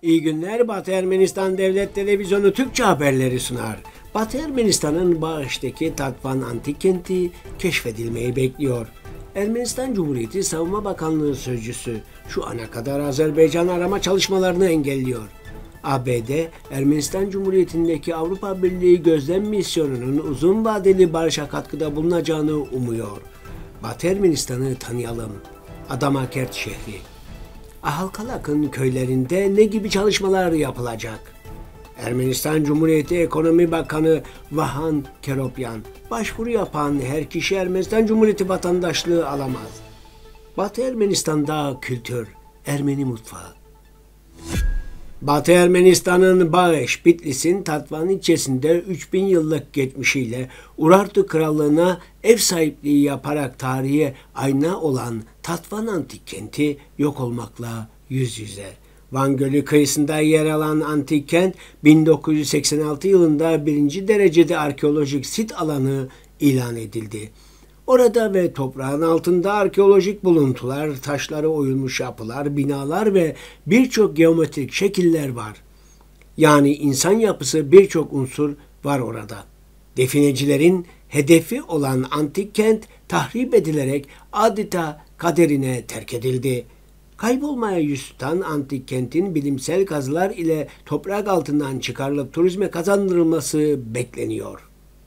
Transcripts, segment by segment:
İyi günler, Batı Ermenistan Devlet Televizyonu Türkçe haberleri sunar. Batı Ermenistan'ın Bağış'taki Tatvan Antik Kenti keşfedilmeyi bekliyor. Ermenistan Cumhuriyeti Savunma Bakanlığı sözcüsü şu ana kadar Azerbaycan arama çalışmalarını engelliyor. ABD, Ermenistan Cumhuriyeti'ndeki Avrupa Birliği gözlem misyonunun uzun vadeli barışa katkıda bulunacağını umuyor. Batı Ermenistan'ı tanıyalım. Adamakert şehri. Ahalkalak'ın köylerinde ne gibi çalışmalar yapılacak? Ermenistan Cumhuriyeti Ekonomi Bakanı Vahan Keropyan, başvuru yapan her kişi Ermenistan Cumhuriyeti vatandaşlığı alamaz. Batı Ermenistan'da kültür, Ermeni mutfağı. Batı Ermenistan'ın Bağış, Bitlis'in Tatvan ilçesinde 3000 yıllık geçmişiyle Urartu Krallığı'na ev sahipliği yaparak tarihe ayna olan Tatvan Antik Kenti yok olmakla yüz yüze. Van Gölü kıyısında yer alan antik kent 1986 yılında 1. derecede arkeolojik sit alanı ilan edildi. Orada ve toprağın altında arkeolojik buluntular, taşlara oyulmuş yapılar, binalar ve birçok geometrik şekiller var. Yani insan yapısı birçok unsur var orada. Definecilerin hedefi olan antik kent tahrip edilerek adeta kaderine terk edildi. Kaybolmaya yüz tutan antik kentin bilimsel kazılar ile toprak altından çıkarılıp turizme kazandırılması bekleniyor.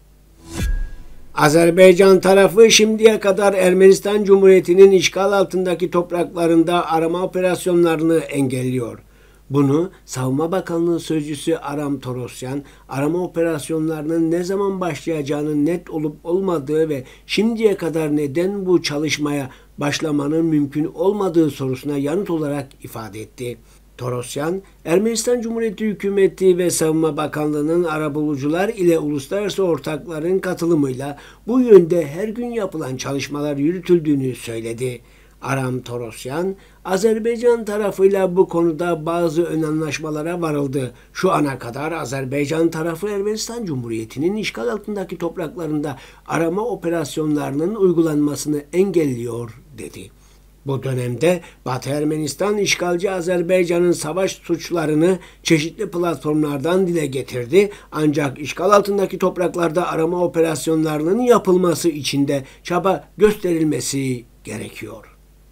Azerbaycan tarafı şimdiye kadar Ermenistan Cumhuriyeti'nin işgal altındaki topraklarında arama operasyonlarını engelliyor. Bunu Savunma Bakanlığı sözcüsü Aram Torosyan, arama operasyonlarının ne zaman başlayacağının net olup olmadığı ve şimdiye kadar neden bu çalışmaya başlamanın mümkün olmadığı sorusuna yanıt olarak ifade etti. Torosyan, Ermenistan Cumhuriyeti Hükümeti ve Savunma Bakanlığı'nın arabulucular ile uluslararası ortakların katılımıyla bu yönde her gün yapılan çalışmalar yürütüldüğünü söyledi. Aram Torosyan, Azerbaycan tarafıyla bu konuda bazı ön anlaşmalara varıldı. Şu ana kadar Azerbaycan tarafı Ermenistan Cumhuriyeti'nin işgal altındaki topraklarında arama operasyonlarının uygulanmasını engelliyor dedi. Bu dönemde Batı Ermenistan işgalci Azerbaycan'ın savaş suçlarını çeşitli platformlardan dile getirdi. Ancak işgal altındaki topraklarda arama operasyonlarının yapılması için de çaba gösterilmesi gerekiyor.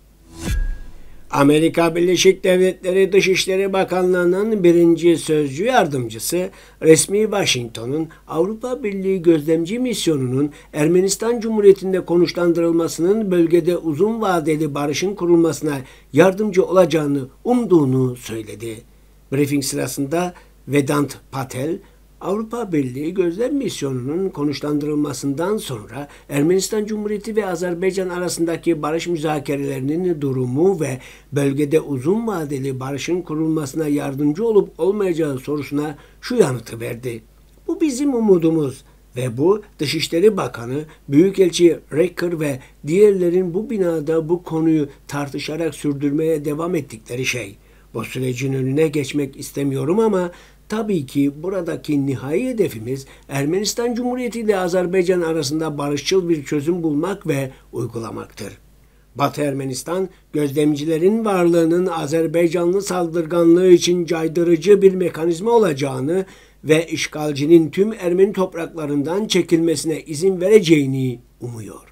Amerika Birleşik Devletleri Dışişleri Bakanlığı'nın birinci sözcü yardımcısı resmi Washington'un Avrupa Birliği gözlemci misyonunun Ermenistan Cumhuriyeti'nde konuşlandırılmasının bölgede uzun vadeli barışın kurulmasına yardımcı olacağını umduğunu söyledi. Briefing sırasında Vedant Patel, Avrupa Birliği gözlem misyonunun konuşlandırılmasından sonra Ermenistan Cumhuriyeti ve Azerbaycan arasındaki barış müzakerelerinin durumu ve bölgede uzun vadeli barışın kurulmasına yardımcı olup olmayacağı sorusuna şu yanıtı verdi. Bu bizim umudumuz ve bu Dışişleri Bakanı, Büyükelçi Reker ve diğerlerin bu binada bu konuyu tartışarak sürdürmeye devam ettikleri şey. Bu sürecin önüne geçmek istemiyorum ama tabii ki buradaki nihai hedefimiz Ermenistan Cumhuriyeti ile Azerbaycan arasında barışçıl bir çözüm bulmak ve uygulamaktır. Batı Ermenistan, gözlemcilerin varlığının Azerbaycanlı saldırganlığı için caydırıcı bir mekanizma olacağını ve işgalcinin tüm Ermeni topraklarından çekilmesine izin vereceğini umuyor.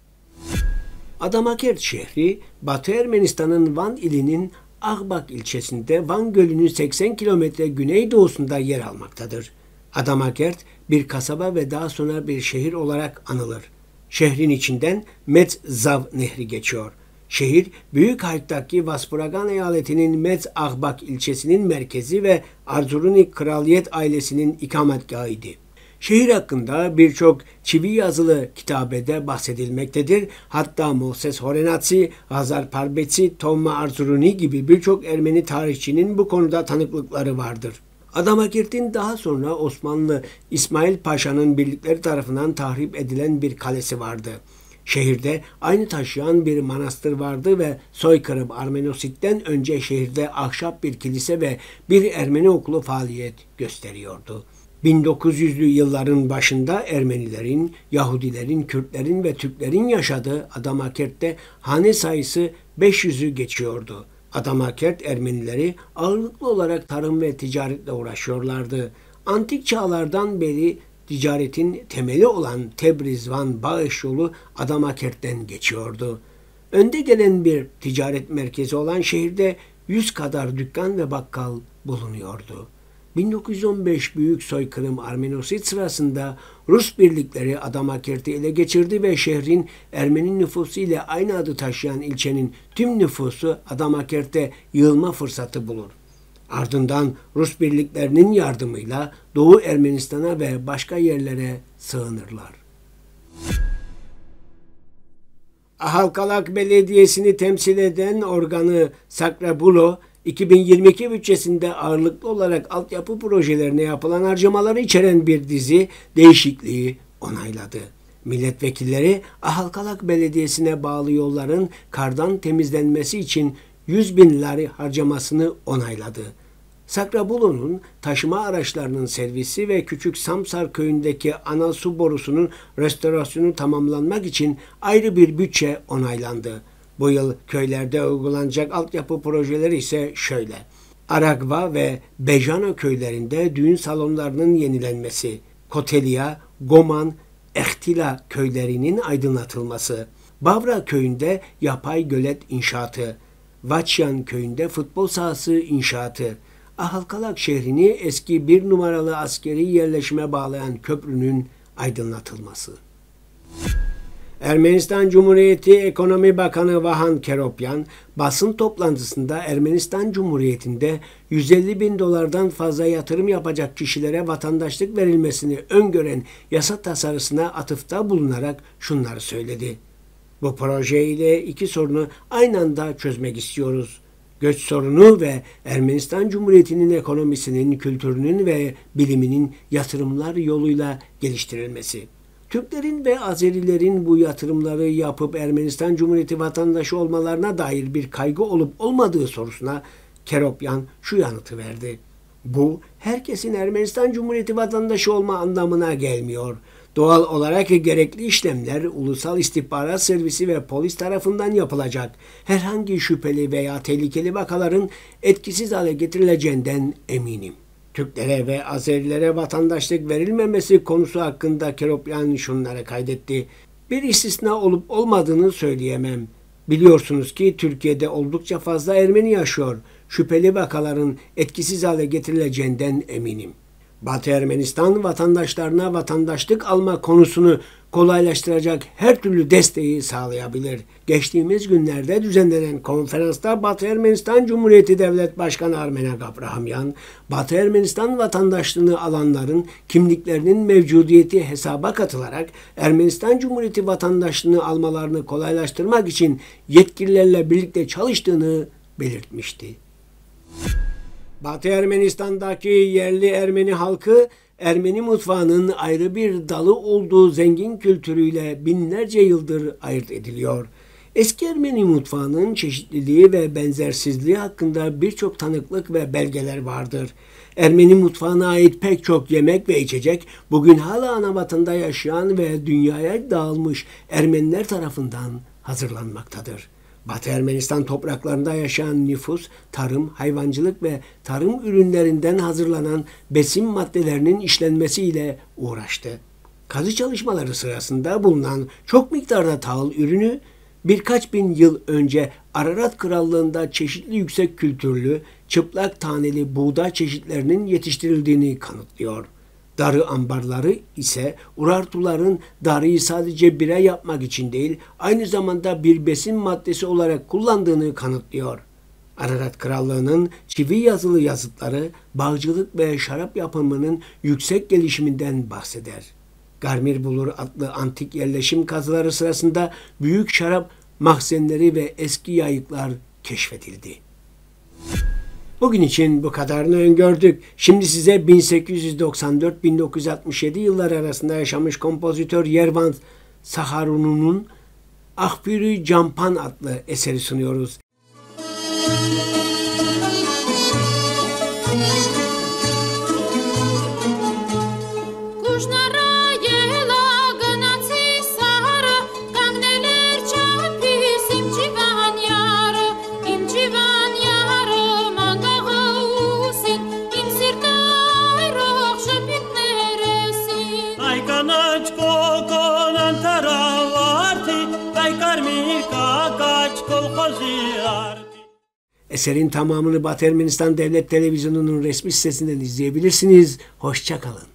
Adamakert şehri, Batı Ermenistan'ın Van ilinin Ağbak ilçesinde Van Gölü'nün 80 kilometre güneydoğusunda yer almaktadır. Adamakert bir kasaba ve daha sonra bir şehir olarak anılır. Şehrin içinden Metzav Nehri geçiyor. Şehir, Büyük Hayt'taki Vaspuragan eyaletinin Metz-Ağbak ilçesinin merkezi ve Arzuruni kraliyet ailesinin ikametgahıydı. Şehir hakkında birçok çivi yazılı kitabede bahsedilmektedir. Hatta Moses Horenatsi, Hazar Parbetsi, Tomma Arzuruni gibi birçok Ermeni tarihçinin bu konuda tanıklıkları vardır. Adamakirt'in daha sonra Osmanlı İsmail Paşa'nın birlikleri tarafından tahrip edilen bir kalesi vardı. Şehirde aynı taşıyan bir manastır vardı ve soykırım Armenosit'ten önce şehirde ahşap bir kilise ve bir Ermeni okulu faaliyet gösteriyordu. 1900'lü yılların başında Ermenilerin, Yahudilerin, Kürtlerin ve Türklerin yaşadığı Adamakirt'te hane sayısı 500'ü geçiyordu. Adamakert Ermenileri ağırlıklı olarak tarım ve ticaretle uğraşıyorlardı. Antik çağlardan beri ticaretin temeli olan Tebriz-Van-Bağış yolu Adamakert'ten geçiyordu. Önde gelen bir ticaret merkezi olan şehirde 100 kadar dükkan ve bakkal bulunuyordu. 1915 Büyük Soykırım Armenosit sırasında Rus birlikleri Adamakert'i ele geçirdi ve şehrin Ermeni nüfusu ile aynı adı taşıyan ilçenin tüm nüfusu Adamakert'e yığılma fırsatı bulur. Ardından Rus birliklerinin yardımıyla Doğu Ermenistan'a ve başka yerlere sığınırlar. Halkalak Belediyesi'ni temsil eden organı Sakrabulo, 2022 bütçesinde ağırlıklı olarak altyapı projelerine yapılan harcamaları içeren bir dizi değişikliği onayladı. Milletvekilleri Ahalkalak Belediyesi'ne bağlı yolların kardan temizlenmesi için 100 bin lari harcamasını onayladı. Sakrabulo'nun taşıma araçlarının servisi ve Küçük Samsar köyündeki ana su borusunun restorasyonu tamamlanmak için ayrı bir bütçe onaylandı. Bu yıl köylerde uygulanacak altyapı projeleri ise şöyle: Aragva ve Bejano köylerinde düğün salonlarının yenilenmesi, Kotelya, Goman, Ehtila köylerinin aydınlatılması, Bavra köyünde yapay gölet inşaatı, Vaçyan köyünde futbol sahası inşaatı, Ahalkalak şehrini eski 1 numaralı askeri yerleşime bağlayan köprünün aydınlatılması. Ermenistan Cumhuriyeti Ekonomi Bakanı Vahan Keropyan, basın toplantısında Ermenistan Cumhuriyeti'nde 150 bin dolardan fazla yatırım yapacak kişilere vatandaşlık verilmesini öngören yasa tasarısına atıfta bulunarak şunları söyledi: Bu projeyle iki sorunu aynı anda çözmek istiyoruz: göç sorunu ve Ermenistan Cumhuriyeti'nin ekonomisinin, kültürünün ve biliminin yatırımlar yoluyla geliştirilmesi. Türklerin ve Azerilerin bu yatırımları yapıp Ermenistan Cumhuriyeti vatandaşı olmalarına dair bir kaygı olup olmadığı sorusuna Keropyan şu yanıtı verdi: Bu, herkesin Ermenistan Cumhuriyeti vatandaşı olma anlamına gelmiyor. Doğal olarak gerekli işlemler Ulusal İstihbarat Servisi ve polis tarafından yapılacak. Herhangi şüpheli veya tehlikeli vakaların etkisiz hale getirileceğinden eminim. Türklere ve Azerilere vatandaşlık verilmemesi konusu hakkında Keropyan şunları kaydetti: Bir istisna olup olmadığını söyleyemem. Biliyorsunuz ki Türkiye'de oldukça fazla Ermeni yaşıyor. Şüpheli vakaların etkisiz hale getirileceğinden eminim. Batı Ermenistan vatandaşlarına vatandaşlık alma konusunu kolaylaştıracak her türlü desteği sağlayabilir. Geçtiğimiz günlerde düzenlenen konferansta Batı Ermenistan Cumhuriyeti Devlet Başkanı Armenak Abrahamyan, Batı Ermenistan vatandaşlığını alanların kimliklerinin mevcudiyeti hesaba katılarak Ermenistan Cumhuriyeti vatandaşlığını almalarını kolaylaştırmak için yetkililerle birlikte çalıştığını belirtmişti. Batı Ermenistan'daki yerli Ermeni halkı, Ermeni mutfağının ayrı bir dalı olduğu zengin kültürüyle binlerce yıldır ayırt ediliyor. Eski Ermeni mutfağının çeşitliliği ve benzersizliği hakkında birçok tanıklık ve belgeler vardır. Ermeni mutfağına ait pek çok yemek ve içecek bugün hala anavatanda yaşayan ve dünyaya dağılmış Ermeniler tarafından hazırlanmaktadır. Batı Ermenistan topraklarında yaşayan nüfus, tarım, hayvancılık ve tarım ürünlerinden hazırlanan besin maddelerinin işlenmesiyle uğraştı. Kazı çalışmaları sırasında bulunan çok miktarda tahıl ürünü, birkaç bin yıl önce Ararat Krallığı'nda çeşitli yüksek kültürlü, çıplak taneli buğday çeşitlerinin yetiştirildiğini kanıtlıyor. Darı ambarları ise Urartuların darıyı sadece bire yapmak için değil, aynı zamanda bir besin maddesi olarak kullandığını kanıtlıyor. Ararat Krallığı'nın çivi yazılı yazıtları, bağcılık ve şarap yapımının yüksek gelişiminden bahseder. Garmirbulur adlı antik yerleşim kazıları sırasında büyük şarap mahzenleri ve eski yayıklar keşfedildi. Bugün için bu kadarını öngördük. Şimdi size 1894-1967 yılları arasında yaşamış kompozitör Yervant Saharunu'nun Ahpürü Campan adlı eseri sunuyoruz. Իմ ջիվան Eserin tamamını Batı Ermenistan Devlet Televizyonu'nun resmi sitesinden izleyebilirsiniz. Hoşça kalın.